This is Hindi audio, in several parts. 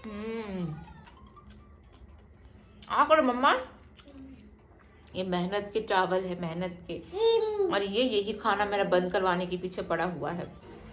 आ करो मम्मा। ये मेहनत के चावल है, मेहनत के। और ये यही खाना मेरा बंद करवाने के पीछे पड़ा हुआ है।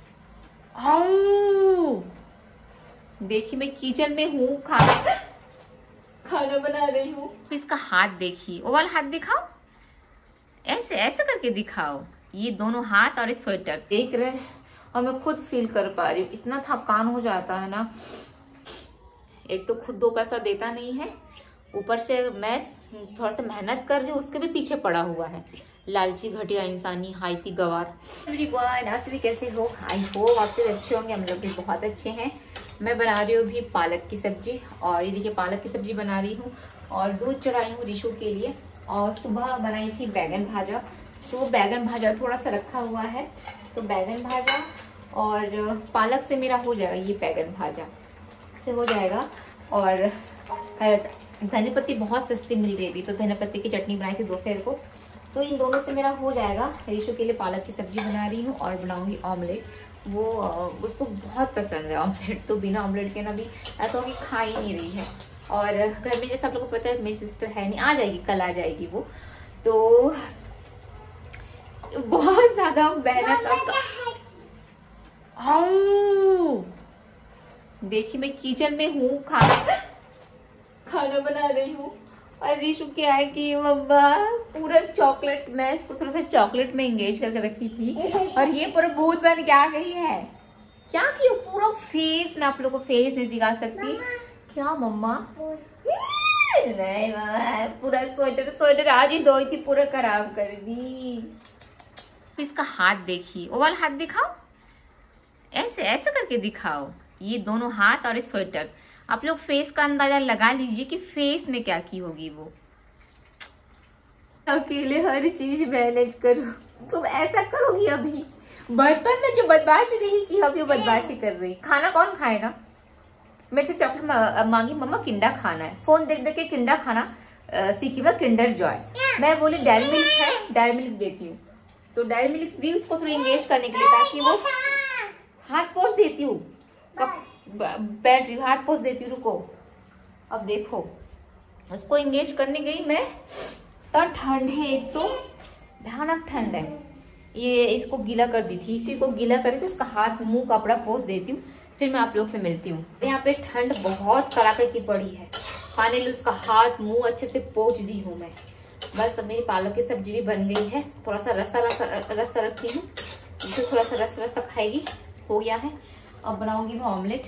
देखिए मैं किचन में हूँ, खाना बना रही हूँ। इसका हाथ देखिए, वो वाला हाथ दिखाओ, ऐसे ऐसे करके दिखाओ। ये दोनों हाथ और इस स्वेटर देख रहे, और मैं खुद फील कर पा रही हूँ। इतना थकान हो जाता है ना। एक तो खुद 2 पैसा देता नहीं है, ऊपर से मैं थोड़ा सा मेहनत कर रही हूँ, उसके भी पीछे पड़ा हुआ है। लालची, घटिया इंसानी, हाइती गवार। एवरीवन, आप सभी कैसे हो? आई होप आप सभी अच्छे होंगे। हम लोग भी बहुत अच्छे हैं। मैं बना रही हूँ अभी पालक की सब्जी, और ये देखिए पालक की सब्जी बना रही हूँ, और दूध चढ़ाई हूँ रिशु के लिए। और सुबह बनाई थी बैगन भाजा, तो बैगन भाजा थोड़ा सा रखा हुआ है, तो बैगन भाजा और पालक से मेरा हो जाएगा। ये बैगन भाजा से हो जाएगा। और धनिया पत्ती बहुत सस्ती मिल रही थी, तो धनिया पत्ती की चटनी बनाई थी दोपहर को, तो इन दोनों से मेरा हो जाएगा। रिशु के लिए पालक की सब्जी बना रही हूँ, और बनाऊंगी ऑमलेट। वो उसको बहुत पसंद है ऑमलेट, तो बिना ऑमलेट के ना भी ऐसा हो कि खा ही नहीं रही है। और घर में जैसे आप लोगों को पता है मेरी सिस्टर है नहीं, आ जाएगी, कल आ जाएगी वो, तो बहुत ज्यादा मेहनत। देखिए मैं किचन में हूँ, खाना बना रही हूँ। और रिशु क्या है कि मम्मा पूरा चॉकलेट, मैं इसको थोड़ा सा चॉकलेट में एंगेज करके रखी थी, और ये पूरा भूत बन के आ गई है। क्या की पूरा फेस, मैं आप लोगों को फेस नहीं दिखा सकती। क्या मम्मा? नहीं मम्मा, पूरा स्वेटर आज ही धोई थी, पूरा खराब कर दी। इसका हाथ देखिए, वो वाला हाथ दिखाओ, ऐसे ऐसे करके दिखाओ। ये दोनों हाथ और इस स्वेटर, आप लोग फेस का अंदाजा लगा लीजिए कि फेस में क्या की होगी वो। अकेले हर चीज मैनेज करो, तुम ऐसा करोगी? अभी बचपन में जो बदमाशी नहीं की, अभी बदमाशी कर रही। खाना कौन खाएगा? मेरे से चॉकलेट मांगी, मम्मा किंडा खाना है। फोन देख देख के किंडा खाना सीखी मैं, किंडर जॉय। मैं बोली डेयरी मिल्क है, डेयरी मिल्क देती हूँ, तो डेयरी मिल्क दी उसको थोड़ी एंगेज करने के लिए, ताकि वो हाथ पोंछ देती हूँ, बैटरी हाथ पोंछ देती हूँ। रुको, अब देखो उसको एंगेज करने गई मैं, तो ठंड है, एक तो भयानक ठंड है। ये इसको गीला कर दी थी, इसी को गीला करके इसका हाथ मुंह कपड़ा पोंछ देती हूँ, फिर मैं आप लोग से मिलती हूँ। यहाँ पे ठंड बहुत कड़ाके की पड़ी है, फाइनली उसका हाथ मुंह अच्छे से पोंछ दी हूँ मैं। बस अब मेरी पालक की सब्जी भी बन गई है, थोड़ा सा रसा रखी हूँ, जिसे थोड़ा सा रसा खाएगी, हो गया है। अब बनाऊंगी मैं ऑमलेट।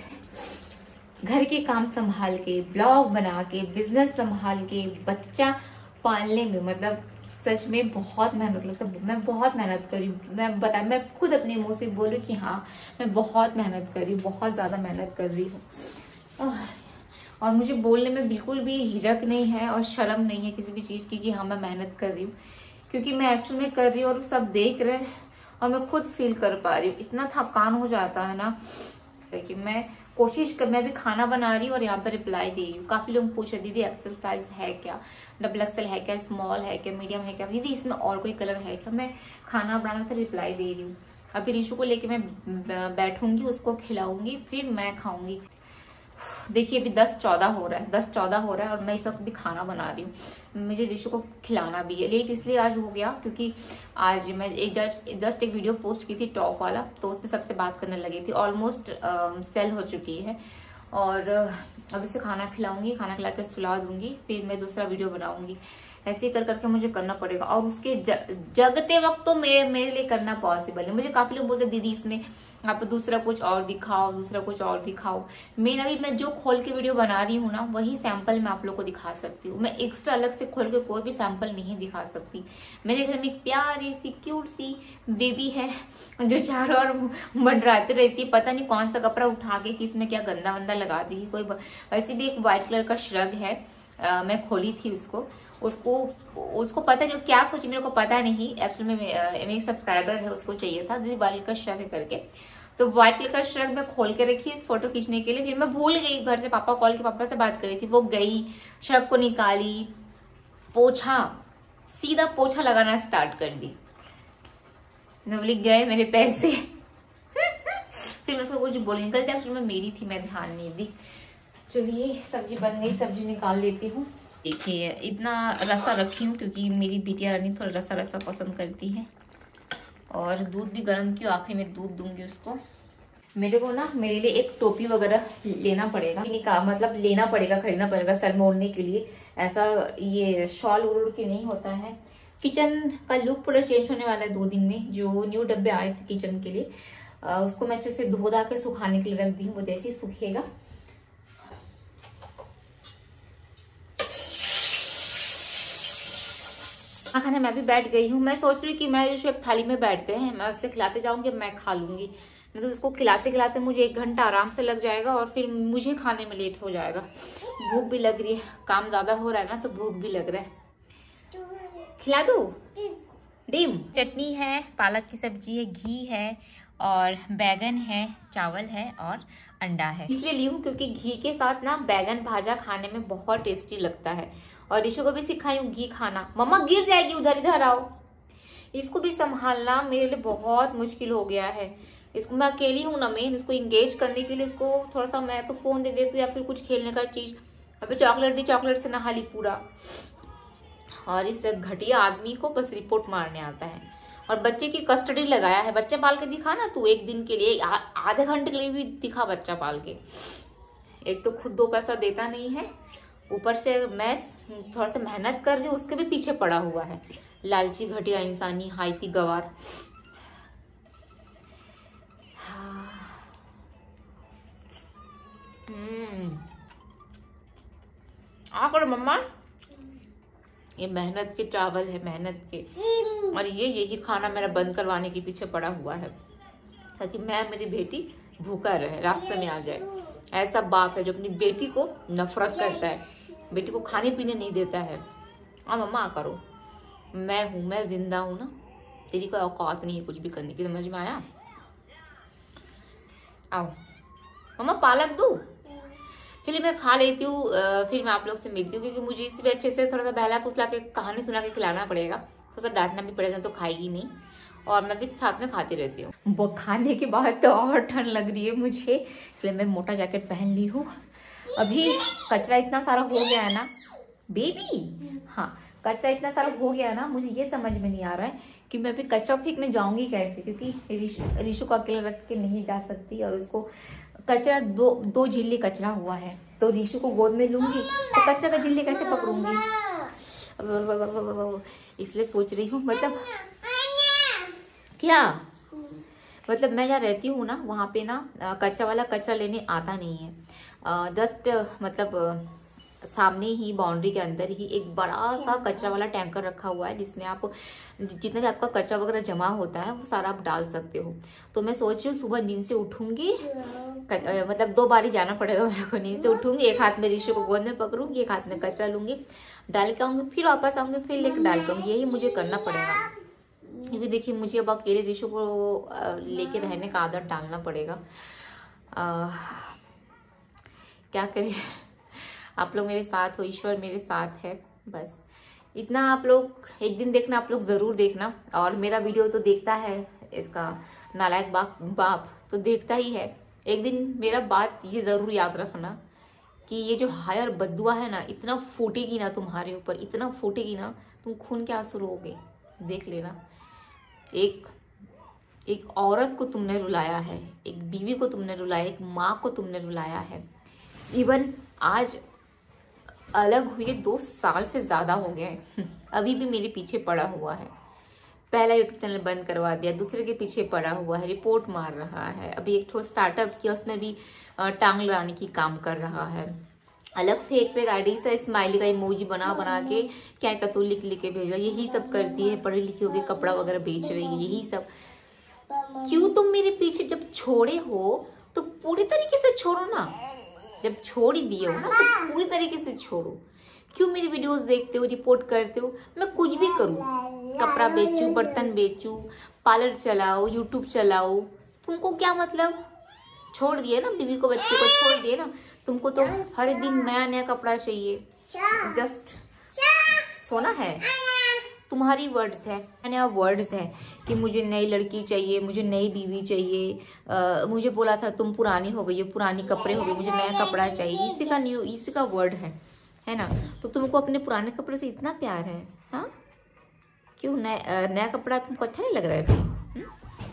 घर के काम संभाल के, ब्लॉग बना के, बिजनेस संभाल के, बच्चा पालने में मतलब सच में बहुत मेहनत लगता है। मैं बहुत मेहनत करी हूँ, मैं खुद अपने मुंह से बोलूँ कि हाँ मैं बहुत मेहनत करी हूँ, बहुत ज्यादा मेहनत कर रही हूँ। और मुझे बोलने में बिल्कुल भी हिचक नहीं है और शर्म नहीं है किसी भी चीज की कि हाँ मैं मेहनत कर रही हूँ, क्योंकि मैं एक्चुअल में कर रही हूँ और सब देख रहे हैं, और मैं खुद फील कर पा रही हूँ। इतना थकान हो जाता है ना कि मैं मैं भी खाना बना रही हूँ और यहाँ पर रिप्लाई दे रही हूँ। काफी लोग पूछे दीदी एक्सेल साइज है क्या, डबल एक्सेल है क्या, स्मॉल है क्या, मीडियम है क्या, दीदी इसमें और कोई कलर है क्या। मैं खाना बनाने का रिप्लाई दे रही हूँ। अभी रिशु को लेके मैं बैठूंगी, उसको खिलाऊंगी, फिर मैं खाऊंगी। देखिए अभी 10-14 हो रहा है, 10-14 हो रहा है, और मैं इस वक्त भी खाना बना रही हूँ। मुझे रिशु को खिलाना भी है। लेट इसलिए आज हो गया क्योंकि आज मैं जस्ट एक वीडियो पोस्ट की थी टॉप वाला, तो उसमें सबसे बात करने लगी थी। ऑलमोस्ट सेल हो चुकी है, और अब इसे खाना खिलाऊंगी, खाना खिला कर सुला दूंगी, फिर मैं दूसरा वीडियो बनाऊंगी। ऐसे ही कर करके मुझे करना पड़ेगा, और उसके जगते वक्त तो मेरे लिए करना पॉसिबल है। मुझे काफी लोग बोलते दीदी इसमें आप दूसरा कुछ और दिखाओ, दूसरा कुछ और दिखाओ। मैं जो खोल के वीडियो बना रही हूँ ना, वही सैंपल मैं आप लोग को दिखा सकती हूँ। मैं एक्स्ट्रा अलग से खोल के कोई भी सैंपल नहीं दिखा सकती। मेरे घर में एक प्यारी सी क्यूट सी बेबी है जो चारों ओर मंडराती रहती है, पता नहीं कौन सा कपड़ा उठा के कि इसमें क्या गंदा वंदा लगा दी कोई। वैसे भी एक व्हाइट कलर का श्रग है, मैं खोली थी उसको पता नहीं क्या सोची, मेरे को पता नहीं। एक्चुअली में मेरी सब्सक्राइबर है, उसको चाहिए था दीदी व्हाइट कलर का श्रग करके, तो व्हाइट कलर का श्रग मैं खोल के रखी इस फोटो खींचने के लिए। फिर मैं भूल गई, घर से पापा कॉल के पापा से बात कर रही थी, वो गई श्रग को निकाली, पोछा, सीधा पोछा लगाना स्टार्ट कर दी। बोली गए मेरे पैसे फिर मैं उसको कुछ बोली, गलती एक्चुअली में मेरी थी, मैं ध्यान नहीं दी। चलिए सब्जी बन गई, सब्जी निकाल लेती हूँ। देखिए इतना रसा रखी हूँ क्योंकि मेरी बिटिया रानी थोड़ा रसा रसा पसंद करती है। और दूध भी गर्म किया, आखिर में दूध दूंगी उसको। मेरे को ना मेरे लिए एक टोपी वगैरह लेना पड़ेगा, मतलब लेना पड़ेगा, खरीदना पड़ेगा सर में ओढ़ने के लिए। ऐसा ये शॉल उड़ के नहीं होता है। किचन का लुक पूरा चेंज होने वाला है 2 दिन में। जो न्यू डब्बे आए थे किचन के लिए उसको मैं अच्छे से धो धा के सुखाने के लिए रख दी हूँ। वो जैसे ही सूखेगा खाने मैं भी बैठ गई हूँ। मैं सोच रही कि मैं एक थाली में बैठते हैं, मैं उससे खिलाते जाऊंगी, मैं खा लूंगी। नहीं तो उसको खिलाते खिलाते मुझे 1 घंटा आराम से लग जाएगा और फिर मुझे खाने में लेट हो जाएगा। भूख भी लग रही है, काम ज्यादा हो रहा है ना तो भूख भी लग रहा है। खिला दो डिम। चटनी है, पालक की सब्जी है, घी है और बैगन है, चावल है और अंडा है। इसलिए ली हूँ क्योंकि घी के साथ ना बैगन भाजा खाने में बहुत टेस्टी लगता है। और ऋषु को भी सिखाई हूँ घी खाना। मम्मा गिर जाएगी, उधर इधर आओ। इसको भी संभालना मेरे लिए बहुत मुश्किल हो गया है। इसको मैं अकेली हूँ ना, मैं इसको इंगेज करने के लिए इसको थोड़ा सा मैं तो फोन दे देती हूँ या फिर कुछ खेलने का चीज। अभी चॉकलेट दी, चॉकलेट से नहा ली पूरा। और इस घटिया आदमी को बस रिपोर्ट मारने आता है। और बच्चे की कस्टडी लगाया है। बच्चा पाल के दिखा ना तू, 1 दिन के लिए, आधे घंटे के लिए भी दिखा बच्चा पाल के। एक तो खुद 2 पैसा देता नहीं है, ऊपर से मैं थोड़ा सा मेहनत कर रही हूँ उसके भी पीछे पड़ा हुआ है। लालची घटिया इंसानी हाइती गवार। आ करो मम्मा। ये मेहनत के चावल है, मेहनत के। और यही खाना मेरा बंद करवाने के पीछे पड़ा हुआ है ताकि मैं, मेरी बेटी भूखा रहे, रास्ते में आ जाए। ऐसा बाप है जो अपनी बेटी को नफरत करता है, बेटी को खाने पीने नहीं देता है। मम्मा आ करो, मैं जिंदा हूं ना, तेरी कोई औकात नहीं है कुछ भी करने की, समझ में आया? आओ मम्मा, पालक दूं? चलिए मैं खा लेती हूँ, फिर मैं आप लोग से मिलती हूँ क्योंकि मुझे इसी अच्छे से थोड़ा सा बहला फुसला के कहानी सुना के खिलाना पड़ेगा। थोड़ा सा डांटना भी पड़ेगा, तो खाएगी नहीं। और मैं भी साथ में खाती रहती हूँ। वो खाने के बाद तो और ठंड लग रही है मुझे, इसलिए मैं मोटा जैकेट पहन ली हूँ। अभी कचरा इतना सारा हो गया है ना बेबी, हाँ कचरा इतना सारा हो गया है ना, मुझे ये समझ में नहीं आ रहा है कि मैं अभी कचरा फेंकने जाऊंगी कैसे, क्योंकि ऋषु को अकेले रख के नहीं जा सकती। और उसको कचरा दो झिल्ली कचरा हुआ है, तो ऋषु को गोद में लूंगी तो कचरा का झिल्ली कैसे पकड़ूंगी। इसलिए सोच रही हूँ, मतलब क्या, मतलब मैं जहाँ रहती हूँ ना वहाँ पे ना कचरा वाला कचरा लेने आता नहीं है। जस्ट मतलब सामने ही बाउंड्री के अंदर ही एक बड़ा सा कचरा वाला टैंकर रखा हुआ है जिसमें आप जितना भी आपका कचरा वगैरह जमा होता है वो सारा आप डाल सकते हो। तो मैं सोच रही हूँ सुबह नींद से उठूंगी, मतलब 2 बारी जाना पड़ेगा मेरे को। नींद से उठूंगी, एक हाथ में ऋषि को गोद में पकड़ूंगी, एक हाथ में कचरा लूंगी, डाल के आऊंगी, फिर वापस आऊंगी, फिर लेकर डाल के आऊंगी। यही मुझे करना पड़ेगा क्योंकि देखिए मुझे अब अकेले ऋषि को लेके रहने का आदत डालना पड़ेगा। क्या करें, आप लोग मेरे साथ हो, ईश्वर मेरे साथ है, बस इतना। आप लोग एक दिन देखना, आप लोग जरूर देखना। और मेरा वीडियो तो देखता है, इसका नालायक बाप तो देखता ही है। एक दिन मेरा बात ये जरूर याद रखना कि ये जो हायर बद्दुआ है ना, इतना फूटेगी ना तुम्हारे ऊपर, इतना फूटेगी ना तुम खून के आंसू रोओगे। देख लेना, एक औरत को तुमने रुलाया है, एक बीवी को तुमने रुलाया, एक माँ को तुमने रुलाया है। इवन आज अलग हुए 2 साल से ज्यादा हो गए, अभी भी मेरे पीछे पड़ा हुआ है। पहला यूट्यूब चैनल बंद करवा दिया, दूसरे के पीछे पड़ा हुआ है, रिपोर्ट मार रहा है। अभी एक ठो स्टार्टअप किया, उसमें भी टांग लगाने की काम कर रहा है। अलग फेक आईडी से स्माइली का इमोजी बना के क्या कतू लिख के भेजा, यही सब करती है। पढ़ी लिखी होगी, कपड़ा वगैरह बेच रही है, यही सब। क्यों तुम मेरे पीछे जब छोड़े हो तो पूरी तरीके से छोड़ो ना, जब छोड़ ही दिए हो ना तो पूरी तरीके से छोड़ो। क्यों मेरी वीडियोस देखते हो, रिपोर्ट करते हो? मैं कुछ भी करूं, कपड़ा बेचूं, बर्तन बेचूं, पार्लर चलाओ, यूट्यूब चलाओ, तुमको क्या मतलब? छोड़ दिए ना बीवी को, बच्चे को छोड़ दिए ना, तुमको तो हर दिन नया नया कपड़ा चाहिए। जस्ट सोना है, तुम्हारी वर्ड्स है, नया वर्ड्स है कि मुझे नई लड़की चाहिए, मुझे नई बीवी चाहिए, मुझे बोला था तुम पुरानी हो गई हो, पुरानी कपड़े हो गए, मुझे नया कपड़ा चाहिए, इसी का वर्ड है ना। तो तुमको अपने पुराने कपड़े से इतना प्यार है, हाँ? क्यों नया कपड़ा तुमको अच्छा नहीं लग रहा है अभी?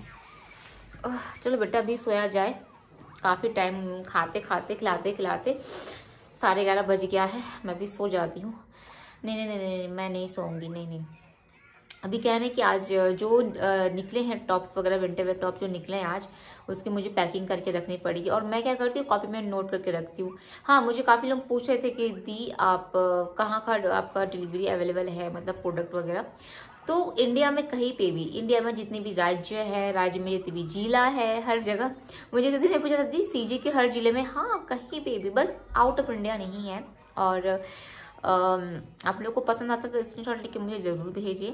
चलो बेटा अभी सोया जाए, काफ़ी टाइम खाते खाते खिलाते खिलाते 11:30 बज गया है, मैं भी सो जाती हूँ। नहीं, मैं नहीं सोऊंगी, नहीं। अभी कह रहे हैं कि आज जो निकले हैं टॉप्स वगैरह, विंटर वेयर टॉप जो निकले हैं आज, उसकी मुझे पैकिंग करके रखनी पड़ेगी। और मैं क्या करती हूँ, कॉपी में नोट करके रखती हूँ। हाँ, मुझे काफ़ी लोग पूछ रहे थे कि दी आप कहाँ का आपका डिलीवरी अवेलेबल है, मतलब प्रोडक्ट वगैरह। तो इंडिया में कहीं पे भी, इंडिया में जितनी भी राज्य है, राज्य में जितनी भी जिला है, हर जगह। मुझे किसी ने पूछा था दी सीजी के हर जिले में? हाँ, कहीं पे भी, बस आउट ऑफ इंडिया नहीं है। और आप लोग को पसंद आता तो स्क्रीनशॉट लेके मुझे ज़रूर भेजिए।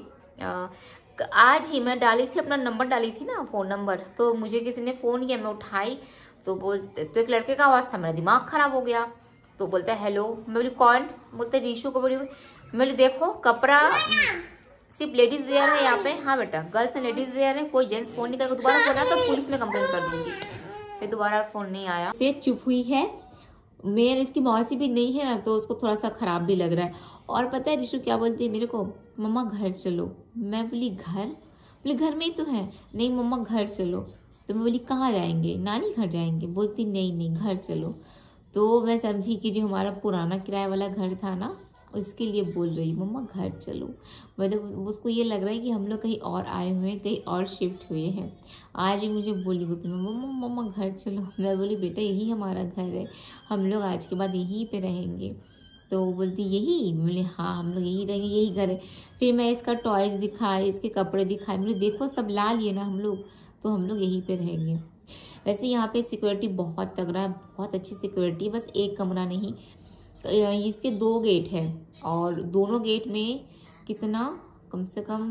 आज ही मैं डाली थी, अपना नंबर डाली थी ना, फ़ोन नंबर, तो मुझे किसी ने फ़ोन किया, मैं उठाई तो एक लड़के का आवाज़ था, मेरा दिमाग ख़राब हो गया। तो बोलता है हेलो, मैं बोली कौन? बोलते रीशू को। बोली मैं देखो कपड़ा सिर्फ लेडीज़ वेयर है यहाँ पे। हाँ बेटा, गर्ल्स एंड लेडीज़ वेयर है, कोई जेंट्स फ़ोन नहीं करके दोबारा फोन आया तो पुलिस में कंप्लेन कर दूँगी। फिर दोबारा फ़ोन नहीं आया, फिर चुप हुई है। मेयर इसकी मौसी भी नहीं है ना, तो उसको थोड़ा सा ख़राब भी लग रहा है। और पता है ऋषु क्या बोलती है मेरे को? मम्मा घर चलो। मैं बोली घर? बोली घर में ही तो है। नहीं मम्मा घर चलो। तो मैं बोली कहाँ जाएंगे? नानी घर जाएंगे। बोलती नहीं घर चलो। तो मैं समझी कि जो हमारा पुराना किराए वाला घर था ना, उसके लिए बोल रही मम्मा घर चलो। मतलब उसको ये लग रहा है कि हम लोग कहीं और आए हुए हैं, कहीं और शिफ्ट हुए हैं। आज भी मुझे बोली गुस्से में मम्मा घर चलो। मैं बोली बेटा यही हमारा घर है, हम लोग आज के बाद यहीं पे रहेंगे। तो बोलती यही? बोले हाँ हम लोग यही रहेंगे, यही घर है। फिर मैं इसका टॉयज दिखाए, इसके कपड़े दिखाए, बोले देखो सब ला लिए ना हम लोग, तो हम लोग यहीं पे रहेंगे। वैसे यहाँ पे सिक्योरिटी बहुत तगड़ा है, बहुत अच्छी सिक्योरिटी है। बस एक कमरा नहीं, इसके 2 गेट है, और दोनों गेट में कितना कम से कम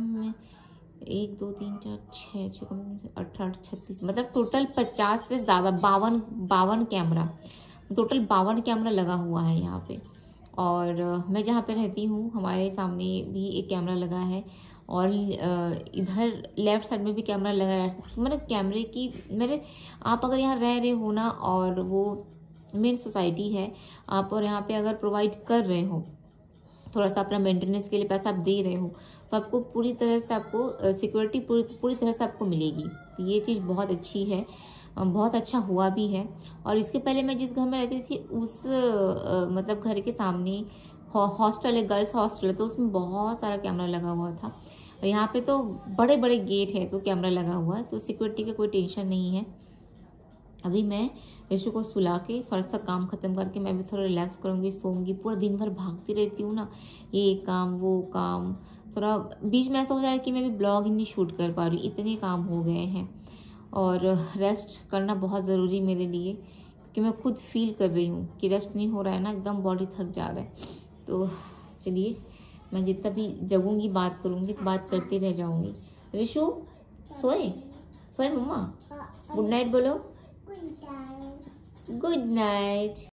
1 2 3 4 6 कम 18 36, मतलब टोटल 50 से ज़्यादा 52 कैमरा, टोटल 52 कैमरा लगा हुआ है यहाँ पे। और मैं जहाँ पे रहती हूँ हमारे सामने भी एक कैमरा लगा है, और इधर लेफ्ट साइड में भी कैमरा लगा है। मतलब कैमरे की मेरे, आप अगर यहाँ रह रहे हो ना, और वो मेन सोसाइटी है आप, और यहाँ पे अगर प्रोवाइड कर रहे हो, थोड़ा सा अपना मेंटेनेंस के लिए पैसा आप दे रहे हो, तो आपको पूरी तरह से आपको सिक्योरिटी पूरी तरह से आपको मिलेगी। तो ये चीज़ बहुत अच्छी है, बहुत अच्छा हुआ भी है। और इसके पहले मैं जिस घर में रहती थी उस मतलब घर के सामने हॉस्टल है, गर्ल्स हॉस्टल है, तो उसमें बहुत सारा कैमरा लगा हुआ था। यहाँ पे तो बड़े बड़े गेट है तो कैमरा लगा हुआ है, तो सिक्योरिटी का कोई टेंशन नहीं है। अभी मैं यशु को सुला के थोड़ा सा काम खत्म करके मैं भी थोड़ा रिलैक्स करूँगी, सोऊंगी। पूरा दिन भर भागती रहती हूँ ना, ये काम वो काम, थोड़ा बीच में ऐसा हो जा रहा है कि मैं भी ब्लॉग ही नहीं शूट कर पा रही, इतने काम हो गए हैं। और रेस्ट करना बहुत ज़रूरी मेरे लिए, क्योंकि मैं खुद फील कर रही हूँ कि रेस्ट नहीं हो रहा है ना, एकदम बॉडी थक जा रहा है। तो चलिए, मैं जितना भी जगूंगी बात करूँगी तो बात करती रह जाऊँगी। ऋषु सोए मम्मा? गुड नाइट बोलो। Good night.